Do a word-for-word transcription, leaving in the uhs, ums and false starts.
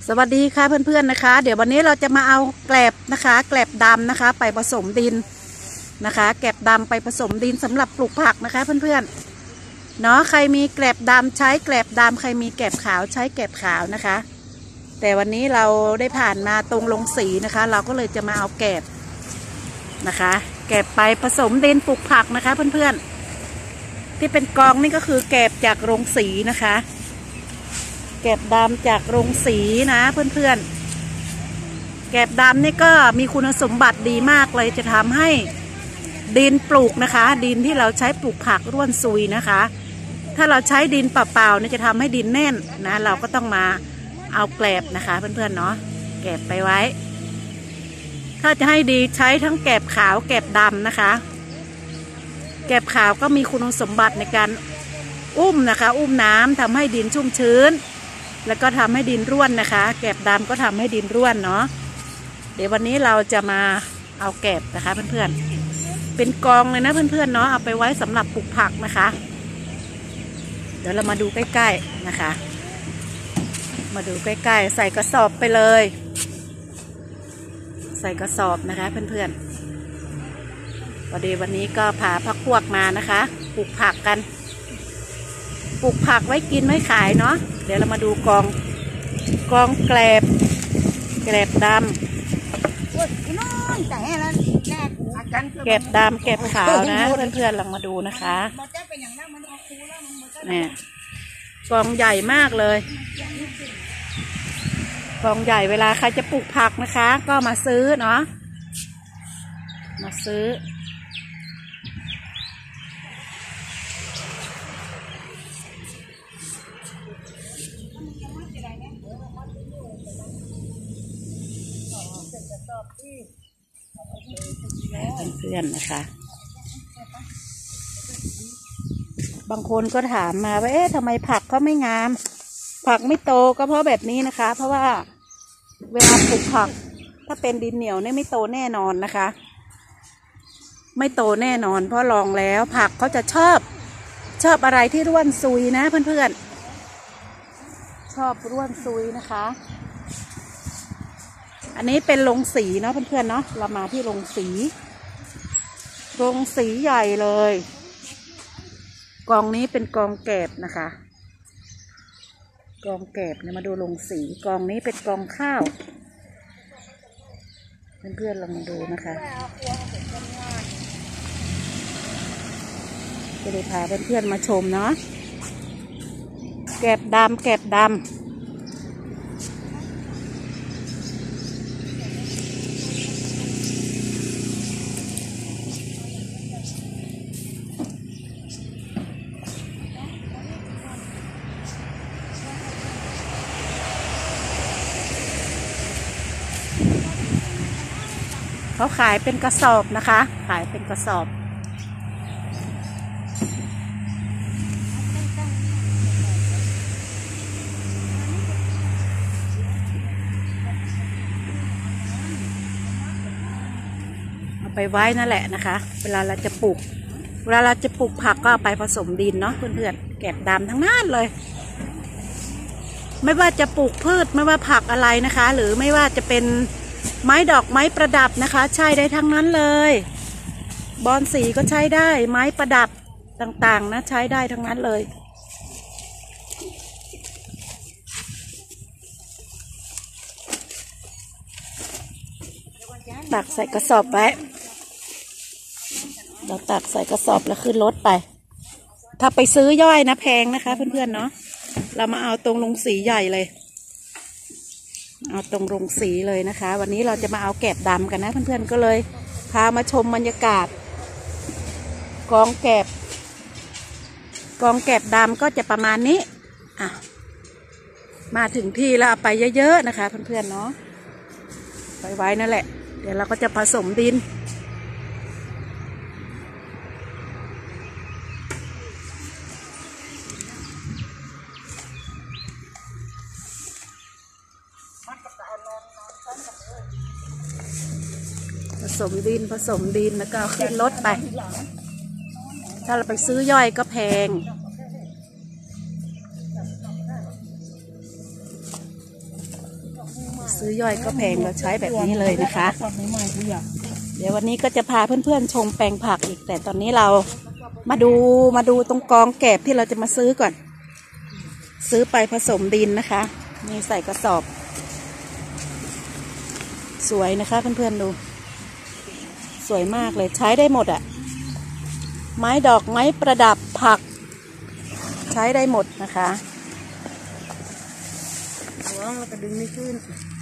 สวัสดีค่ะเพื่อนๆนะคะเดี๋ยววันนี้เราจะมาเอาแกลบนะคะแกลบดำนะคะไปผสมดินนะคะแกลบดำไปผสมดินสำหรับปลูกผักนะคะเพื่อนๆเนาะใครมีแกลบดำใช้แกลบดำใครมีแกลบขาวใช้แกลบขาวนะคะแต่วันนี้เราได้ผ่านมาตรงลงสีนะคะเราก็เลยจะมาเอาแกลบนะคะแกลบไปผสมดินปลูกผักนะคะเพื่อนๆที่เป็นกองนี่ก็คือแกลบจากโรงสีนะคะแกลบดำจากโรงสีนะเพื่อนๆแกลบดำนี่ก็มีคุณสมบัติดีมากเลยจะทำให้ดินปลูกนะคะดินที่เราใช้ปลูกผักร่วนซุยนะคะถ้าเราใช้ดินเปล่าๆเนี่ยจะทำให้ดินแน่นนะเราก็ต้องมาเอาแกลบนะคะเพื่อนๆเนาะแกลบไปไว้ถ้าจะให้ดีใช้ทั้งแกลบขาวแกลบดำนะคะแกลบขาวก็มีคุณสมบัติในการอุ้มนะคะอุ้มน้ำทำให้ดินชุ่มชื้นแล้วก็ทำให้ดินร่วนนะคะแกลบดำก็ทำให้ดินร่วนเนาะเดี๋ยววันนี้เราจะมาเอาแกลบนะคะเพื่อนๆเป็นกองเลยนะเพื่อนๆเนาะเอาไปไว้สำหรับปลูกผักนะคะเดี๋ยวเรามาดูใกล้ๆนะคะมาดูใกล้ๆใส่กระสอบไปเลยใส่กระสอบนะคะเพื่อนๆวันนี้วันนี้ก็พาพักพวกมานะคะปลูกผักกันปลูกผักไว้กินไว้ขายเนาะเดี๋ยวเรามาดูกองกองแกลบแกลบดำแกลบดำแกลบขาวนะเพื่อนๆลองมาดูนะคะเนี่ยกองใหญ่มากเลยกองใหญ่เวลาใครจะปลูกผักนะคะก็มาซื้อเนาะมาซื้อเพื่อนๆนะคะบางคนก็ถามมาว่าเอ๊ะทำไมผักเขาไม่งามผักไม่โตก็เพราะแบบนี้นะคะเพราะว่าเวลาปลูกผักถ้าเป็นดินเหนียวเนี่ยไม่โตแน่นอนนะคะไม่โตแน่นอนเพราะลองแล้วผักเขาจะชอบชอบอะไรที่ร่วนซุยนะเพื่อนๆชอบร่วนซุยนะคะอันนี้เป็นโรงสีเนาะเพื่อนๆเนาะเรามาที่โรงสีโรงสีใหญ่เลยกองนี้เป็นกองแกลบนะคะกองแกลบเนี่ยมาดูโรงสีกองนี้เป็นกองข้าวเพื่อนๆลองมาดูนะคะจะได้พาเพื่อนๆมาชมเนาะแกลบดำแกลบดำเขาขายเป็นกระสอบนะคะขายเป็นกระสอบเอาไปไว้นั่นแหละนะคะเวลาเราจะปลูกเวลาเราจะปลูกผักก็เอาไปผสมดินเนาะเพื่อนๆแกลบดำทั้งนั้นเลยไม่ว่าจะปลูกพืชไม่ว่าผักอะไรนะคะหรือไม่ว่าจะเป็นไม้ดอกไม้ประดับนะคะใช้ได้ทั้งนั้นเลยบอนสีก็ใช้ได้ไม้ประดับต่างๆนะใช้ได้ทั้งนั้นเลยตักใส่กระสอบไว้เราตักใส่กระสอบแล้วขึ้นรถไปถ้าไปซื้อย่อยนะแพงนะคะเพื่อนๆเนาะเรามาเอาตรงโรงสีใหญ่เลยเอาตรงโรงสีเลยนะคะวันนี้เราจะมาเอาแกลบดำกันนะเพื่อนๆก็เลยพามาชมบรรยากาศกองแกลบกองแกลบดำก็จะประมาณนี้อ่ะมาถึงที่แล้วเอาไปเยอะๆนะคะเพื่อนๆเนาะไปไว้นั่นแหละเดี๋ยวเราก็จะผสมดินผสมดินผสมดินแล้วก็ขึ้นรถไปถ้าเราไปซื้อย่อยก็แพงซื้อย่อยก็แพงเราใช้แบบนี้เลยนะคะฝักใหม่ๆกูอยากเดี๋ยววันนี้ก็จะพาเพื่อนๆชมแปลงผักอีกแต่ตอนนี้เรามาดูมาดูตรงกองแกบที่เราจะมาซื้อก่อน ซื้อไปผสมดินนะคะมีใส่กระสอบ สวยนะคะเพื่อนๆดูสวยมากเลยใช้ได้หมดอะ่ะไม้ดอกไม้ประดับผักใช้ได้หมดนะคะร้องแล้วก็ดึงไม่ขึ้น